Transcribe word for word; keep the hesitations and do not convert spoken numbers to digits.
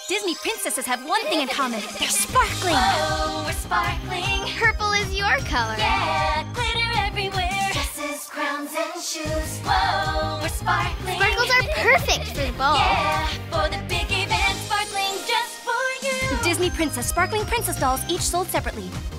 Disney princesses have one thing in common. They're sparkling. Whoa, we're sparkling. Purple is your color. Yeah, glitter everywhere. Dresses, crowns, and shoes. Whoa, we're sparkling. Sparkles are perfect for the ball. Yeah, for the big event, sparkling just for you. Disney Princess Sparkling Princess dolls, each sold separately.